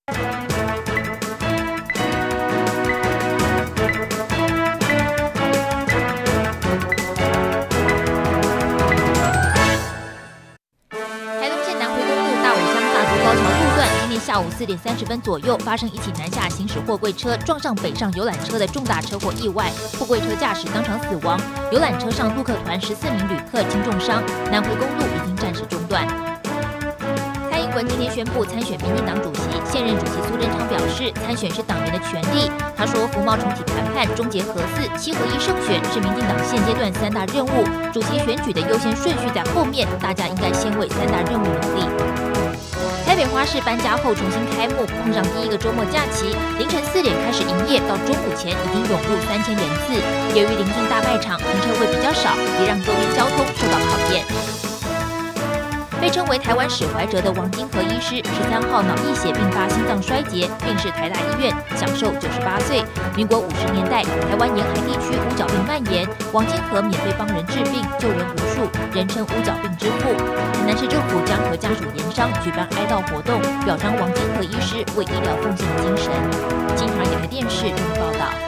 下午4点30分左右，发生一起南下行驶货柜车撞上北上游览车的重大车祸意外，货柜车驾驶当场死亡，游览车上陆客团14名旅客轻重伤，南回公路已经暂时中断。蔡英文今天宣布参选民进党主席，现任主席苏贞昌表示，参选是党员的权利。他说，服贸重启谈判、终结核四、7合1胜选是民进党现阶段3大任务，主席选举的优先顺序在后面，大家应该先为3大任务努力。台北花市搬家后重新开幕，碰上第一个周末假期，凌晨4点开始营业，到中午前已经涌入3000人次。由于临近大卖场，停车位比较少，也让周边交通受到考验。被称为台湾史怀哲的王金和医师，13号脑溢血并发心脏衰竭，病逝台大医院，享受98岁。民国50年代，台湾沿海地区乌角病蔓延，王金和免费帮人治病，救人无数，人称乌角病之父。台南市政府将和家属研商，举办哀悼活动，表彰王金和医师为医疗奉献的精神。金传电视报道。